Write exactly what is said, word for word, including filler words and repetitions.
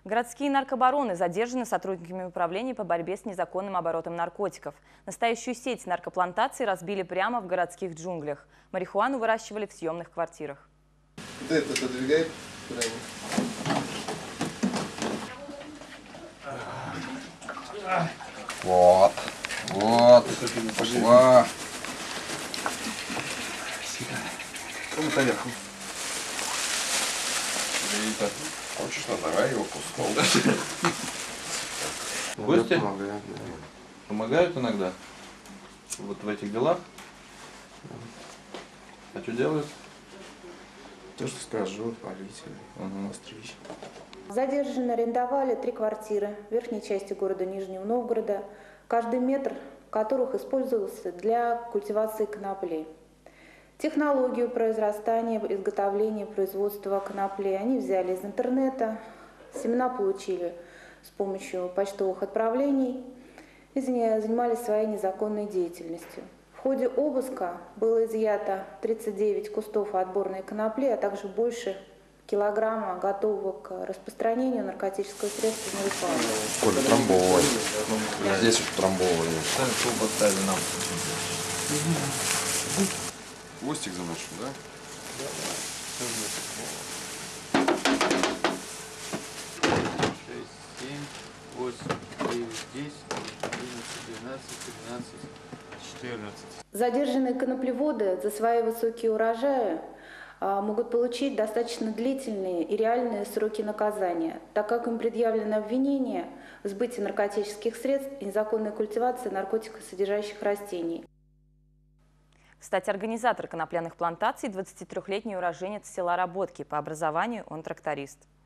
Городские наркобароны задержаны сотрудниками управления по борьбе с незаконным оборотом наркотиков. Настоящую сеть наркоплантаций разбили прямо в городских джунглях. Марихуану выращивали в съемных квартирах. Вот это подвигай прямо. Вот, вот, пошла. Кому-то наверху. Рита, хочешь, называй его куском. Гости помогают иногда вот в этих делах. А что делают? То, что скажу, полить, Угу. постричь. Задержанные арендовали три квартиры в верхней части города Нижнего Новгорода, каждый метр которых использовался для культивации конопли. Технологию произрастания, изготовления, производства конопли они взяли из интернета, семена получили с помощью почтовых отправлений и занимались своей незаконной деятельностью. В ходе обыска было изъято тридцать девять кустов отборной конопли, а также больше килограмма готового к распространению наркотического средства марихуаны. Коля, трамбовывай. Здесь вот трамбовывали. Сами что поставили нам? Хвостик заносим, да? Да. шесть, семь, восемь, девять, десять, одиннадцать, двенадцать, тринадцать, четырнадцать. Задержанные коноплеводы за свои высокие урожаи могут получить достаточно длительные и реальные сроки наказания, так как им предъявлено обвинение в сбытии наркотических средств и незаконной культивации наркотикосодержащих растений. Кстати, организатор конопляных плантаций – двадцатитрёхлетний уроженец села Работки. По образованию он тракторист.